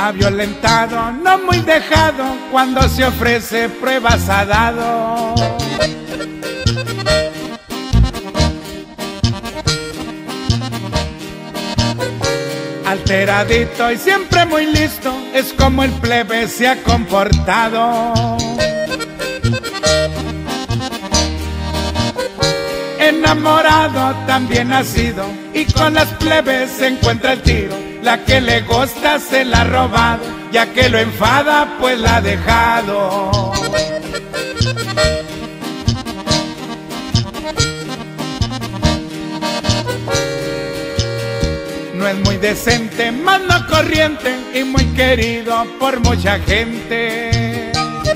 Ha violentado, no muy dejado, cuando se ofrece pruebas ha dado. Alteradito y siempre muy listo, es como el plebe se ha comportado. Enamorado también ha sido, y con las plebes se encuentra el tiro. La que le gusta se la ha robado, ya que lo enfada pues la ha dejado. No es muy decente, más no corriente, y muy querido por mucha gente.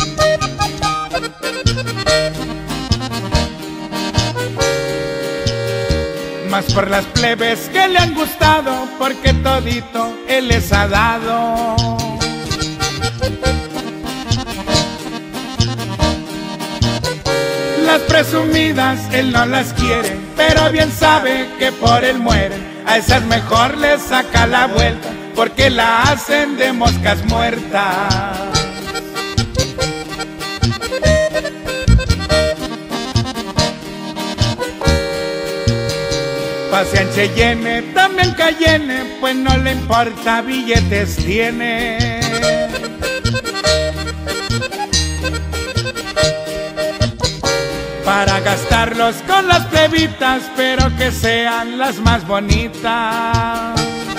Más por las plebes que le han gustado, porque todito él les ha dado. Las presumidas él no las quiere, pero bien sabe que por él mueren. A esas mejor les saca la vuelta, porque la hacen de moscas muertas. Pasean Cheyenne, también Cayenne, pues no le importa, billetes tiene. Para gastarlos con las plebitas, pero que sean las más bonitas.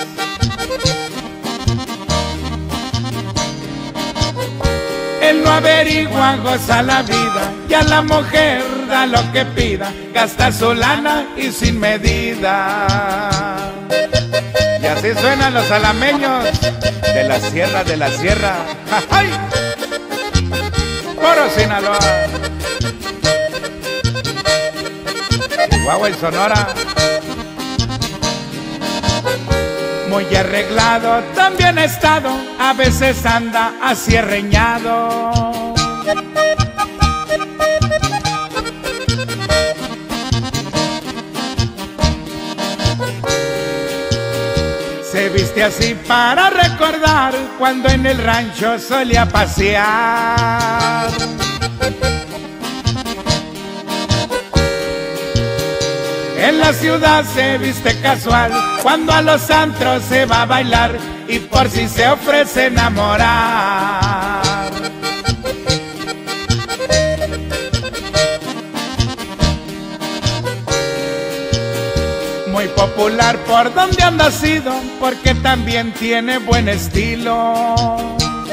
Él no averigua, goza la vida, y a la mujer da lo que pida, gasta su lana y sin medida. Y así suenan los alameños de la Sierra de la Sierra. ¡Ay! Puro Sinaloa, Chihuahua y Sonora. Muy arreglado también ha estado, a veces anda así arreñado. Se viste así para recordar cuando en el rancho solía pasear. En la ciudad se viste casual, cuando a los antros se va a bailar, y por si se ofrece enamorar. Muy popular por donde anda sido, porque también tiene buen estilo.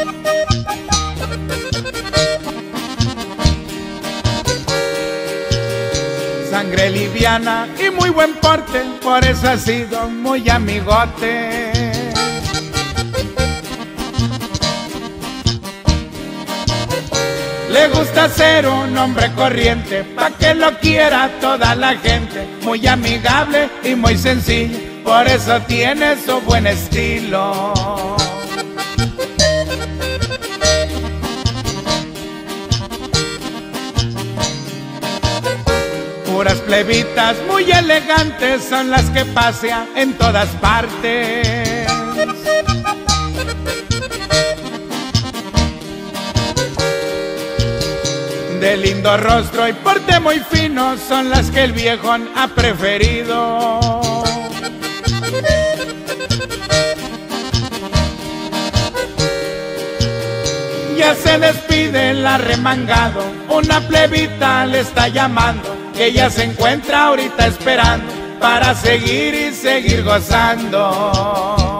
Sangre liviana y muy buen porte, por eso ha sido muy amigote. Le gusta ser un hombre corriente, pa' que lo quiera toda la gente. Muy amigable y muy sencillo, por eso tiene su buen estilo. Puras plebitas muy elegantes son las que pasea en todas partes. De lindo rostro y porte muy fino son las que el viejón ha preferido. Ya se despide el arremangado, una plebita le está llamando, y ella se encuentra ahorita esperando para seguir y seguir gozando.